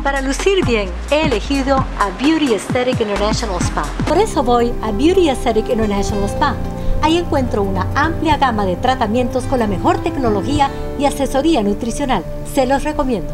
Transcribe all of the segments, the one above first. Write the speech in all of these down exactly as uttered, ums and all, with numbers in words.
Para lucir bien, he elegido a Beauty Aesthetic International Spa. Por eso voy a Beauty Aesthetic International Spa. Ahí encuentro una amplia gama de tratamientos con la mejor tecnología y asesoría nutricional. Se los recomiendo.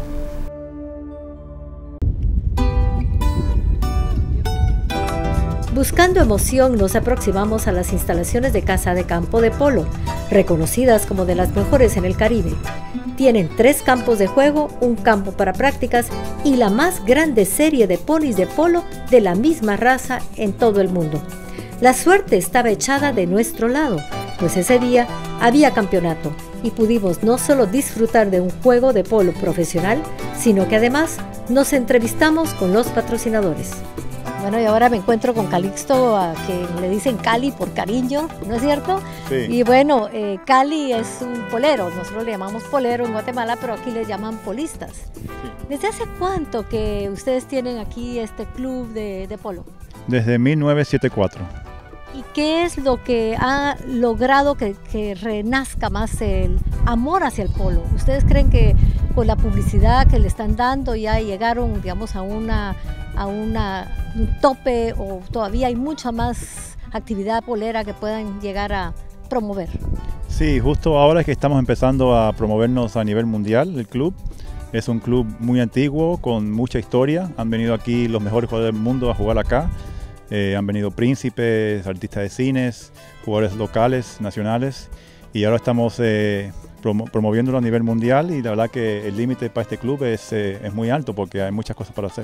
Buscando emoción, nos aproximamos a las instalaciones de Casa de Campo de Polo, reconocidas como de las mejores en el Caribe. Tienen tres campos de juego, un campo para prácticas y la más grande serie de ponis de polo de la misma raza en todo el mundo. La suerte estaba echada de nuestro lado, pues ese día había campeonato y pudimos no solo disfrutar de un juego de polo profesional, sino que además nos entrevistamos con los patrocinadores. Bueno, y ahora me encuentro con Calixto, a quien le dicen Cali por cariño, ¿no es cierto? Sí. Y bueno, eh, Cali es un polero, nosotros le llamamos polero en Guatemala, pero aquí le llaman polistas. Sí. ¿Desde hace cuánto que ustedes tienen aquí este club de, de polo? Desde mil novecientos setenta y cuatro. ¿Y qué es lo que ha logrado que, que renazca más el amor hacia el polo? ¿Ustedes creen que con la publicidad que le están dando ya llegaron, digamos, a una... a una, un tope o todavía hay mucha más actividad polera que puedan llegar a promover? Sí, justo ahora es que estamos empezando a promovernos a nivel mundial. El club es un club muy antiguo, con mucha historia. Han venido aquí los mejores jugadores del mundo a jugar acá. Eh, han venido príncipes, artistas de cines, jugadores locales, nacionales, y ahora estamos eh, promo promoviéndolo a nivel mundial, y la verdad que el límite para este club es, eh, es muy alto porque hay muchas cosas para hacer.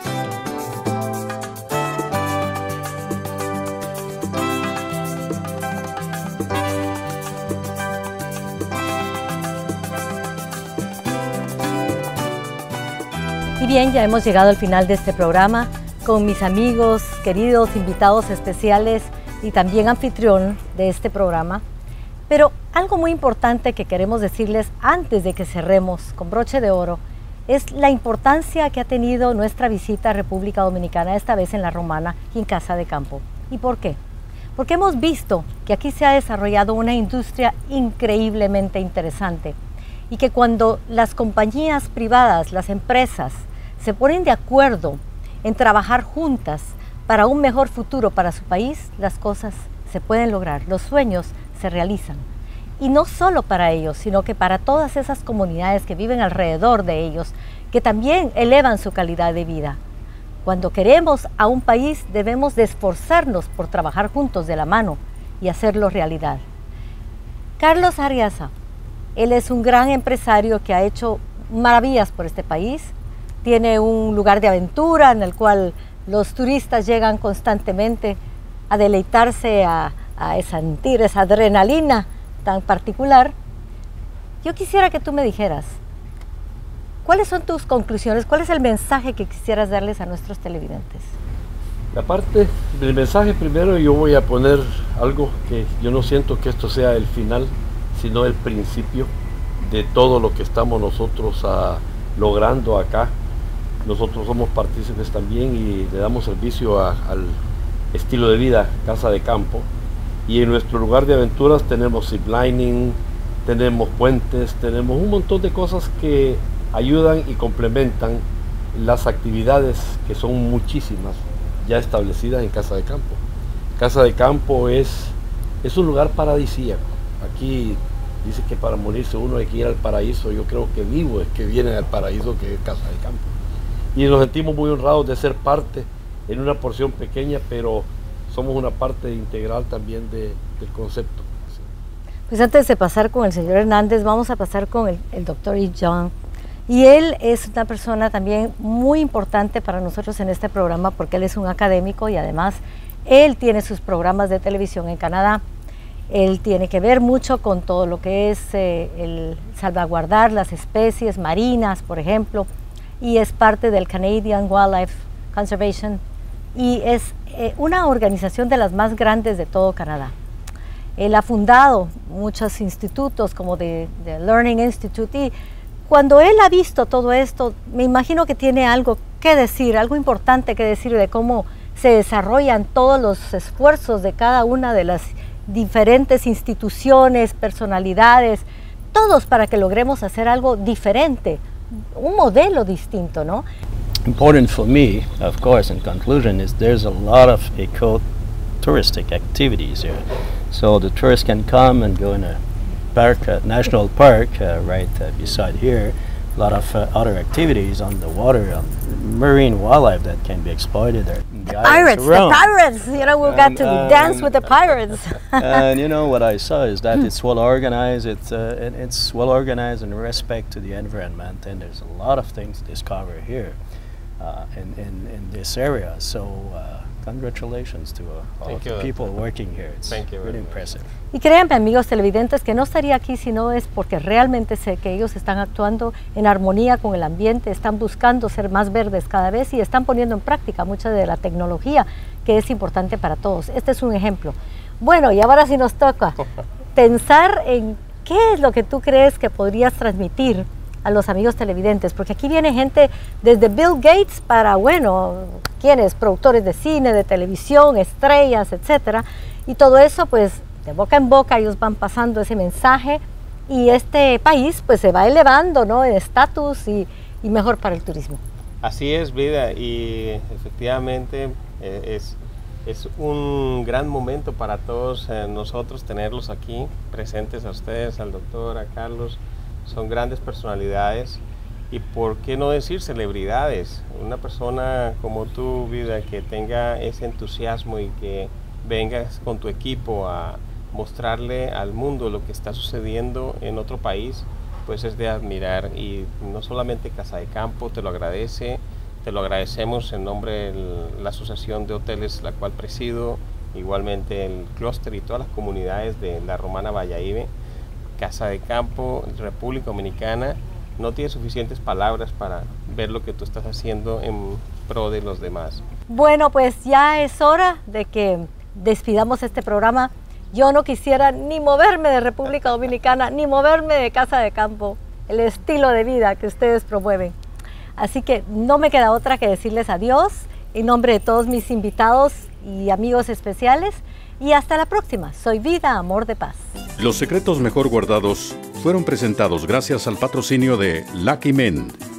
Y bien, ya hemos llegado al final de este programa con mis amigos, queridos invitados especiales y también anfitrión de este programa. Pero algo muy importante que queremos decirles antes de que cerremos con broche de oro es la importancia que ha tenido nuestra visita a República Dominicana, esta vez en La Romana y en Casa de Campo. ¿Y por qué? Porque hemos visto que aquí se ha desarrollado una industria increíblemente interesante y que cuando las compañías privadas, las empresas, se ponen de acuerdo en trabajar juntas para un mejor futuro para su país, las cosas se pueden lograr, los sueños se realizan. Y no solo para ellos, sino que para todas esas comunidades que viven alrededor de ellos, que también elevan su calidad de vida. Cuando queremos a un país, debemos de esforzarnos por trabajar juntos de la mano y hacerlo realidad. Carlos Arriaza, él es un gran empresario que ha hecho maravillas por este país. Tiene un lugar de aventura en el cual los turistas llegan constantemente a deleitarse, a, a sentir esa adrenalina tan particular. Yo quisiera que tú me dijeras, ¿cuáles son tus conclusiones? ¿Cuál es el mensaje que quisieras darles a nuestros televidentes? La parte del mensaje, primero yo voy a poner algo que yo no siento que esto sea el final, sino el principio de todo lo que estamos nosotros a, logrando acá. Nosotros somos partícipes también y le damos servicio a, al estilo de vida Casa de Campo, y en nuestro lugar de aventuras tenemos ziplining, tenemos puentes, tenemos un montón de cosas que ayudan y complementan las actividades que son muchísimas ya establecidas en Casa de Campo. Casa de Campo es, es un lugar paradisíaco. Aquí dice que para morirse uno hay que ir al paraíso. Yo creo que vivo es que viene al paraíso, que es Casa de Campo. Y nos sentimos muy honrados de ser parte en una porción pequeña, pero somos una parte integral también de, del concepto. Sí. Pues antes de pasar con el señor Hernández, vamos a pasar con el, el doctor Yves Jean. Y él es una persona también muy importante para nosotros en este programa, porque él es un académico y además él tiene sus programas de televisión en Canadá. Él tiene que ver mucho con todo lo que es eh, el salvaguardar las especies marinas, por ejemplo, y es parte del Canadian Wildlife Conservation, y es eh, una organización de las más grandes de todo Canadá. Él ha fundado muchos institutos como the, the Learning Institute, y cuando él ha visto todo esto, me imagino que tiene algo que decir, algo importante que decir de cómo se desarrollan todos los esfuerzos de cada una de las diferentes instituciones, personalidades, todos para que logremos hacer algo diferente, un modelo distinto, ¿no? important for me, of course, in conclusion, is there's a lot of eco-touristic activities here. So the tourists can come and go in a park, uh, national park, uh, right uh, beside here. A lot of uh, other activities on the water, um, marine wildlife that can be exploited there. The pirates, the pirates, you know, we got to um, dance with the pirates. And you know, what I saw is that it's well organized, it's, uh, it, it's well organized in respect to the environment, and there's a lot of things to discover here uh, in, in, in this area. So uh, congratulations to uh, all of the people working here. It's really impressive. Y créanme, amigos televidentes, que no estaría aquí si no es porque realmente sé que ellos están actuando en armonía con el ambiente, están buscando ser más verdes cada vez y están poniendo en práctica mucha de la tecnología que es importante para todos. Este es un ejemplo. Bueno, y ahora sí nos toca pensar en qué es lo que tú crees que podrías transmitir a los amigos televidentes, porque aquí viene gente desde Bill Gates para, bueno, quienes, productores de cine, de televisión, estrellas, etcétera, y todo eso pues de boca en boca ellos van pasando ese mensaje y este país pues se va elevando, ¿no?, en estatus y, y mejor para el turismo. Así es, Vida, y efectivamente eh, es, es un gran momento para todos eh, nosotros tenerlos aquí presentes, a ustedes, al doctor, a Carlos. Son grandes personalidades y por qué no decir celebridades. Una persona como tú, Vida, que tenga ese entusiasmo y que vengas con tu equipo a mostrarle al mundo lo que está sucediendo en otro país, pues es de admirar. Y no solamente Casa de Campo te lo agradece, te lo agradecemos en nombre de la Asociación de Hoteles, la cual presido, igualmente el clúster y todas las comunidades de la Romana Valladolid. Casa de Campo, República Dominicana, no tiene suficientes palabras para ver lo que tú estás haciendo en pro de los demás. Bueno, pues ya es hora de que despidamos este programa. Yo no quisiera ni moverme de República Dominicana, ni moverme de Casa de Campo, el estilo de vida que ustedes promueven. Así que no me queda otra que decirles adiós en nombre de todos mis invitados y amigos especiales. Y hasta la próxima. Soy Vida, Amor de Paz. Los secretos mejor guardados fueron presentados gracias al patrocinio de Lucky Men,